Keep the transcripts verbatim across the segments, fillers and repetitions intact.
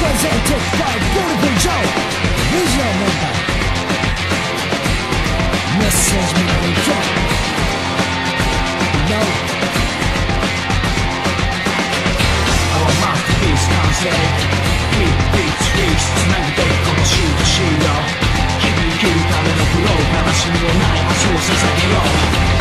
Presented by Beautiful Joe, original member. Message me when you get. No. Our masterpiece comes in. Beat, beat, beat. つなげてこのシートシート。日々生きるためのフロー。悲しみのない明日を捧げよう。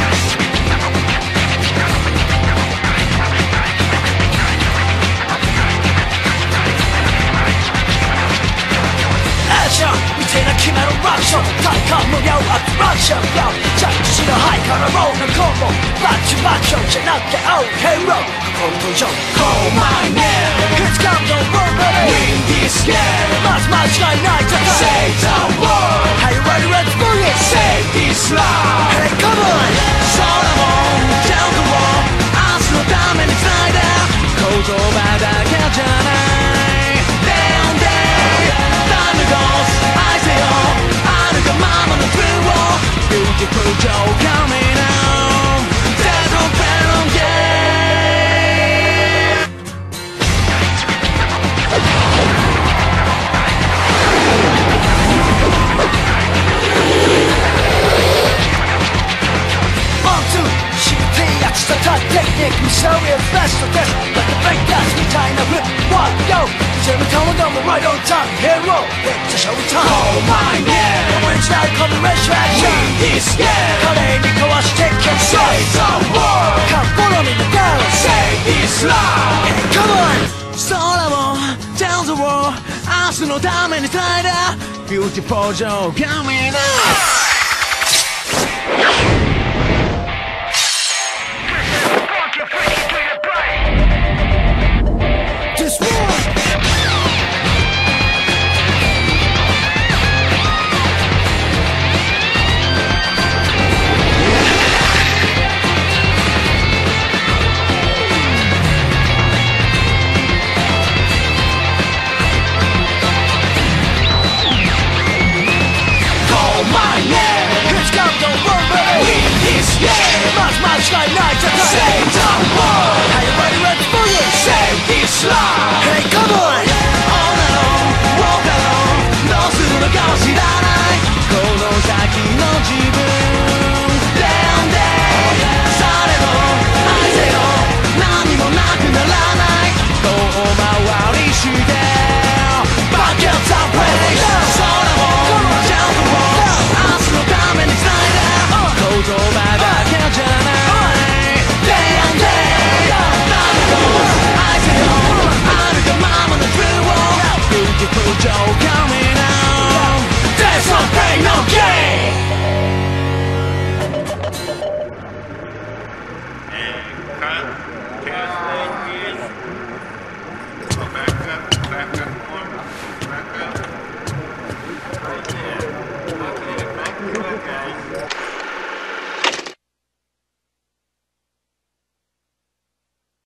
見てな決めろラクション体感無料アトラクションジャッジしのハイカラローのコンボバッチバッチョンじゃなくて Oh hero 心と情 Call my name It's come no more ready Win this game まず間違いない戦い Save the world Are you ready let's bring it Save this life Hey come on 空も Down the wall 明日のために繋いで言葉だけじゃない Down down Time to go愛せよあるがままの True Beautiful Joe coming out There's no venom game One, two 知ってやつたたテクニック見せるベストです Like the fake dance みたいな Rip What yo 全部頼んだも Right on time Hero It's a show time Call my name When's that come the resurrection Win this game 華麗にかわして Can save the world Come follow me now Save this life Hey come on 空を Down the wall 明日のために繋いだ Beautiful Joe coming out Save the world Are you ready, let's bring it Save this life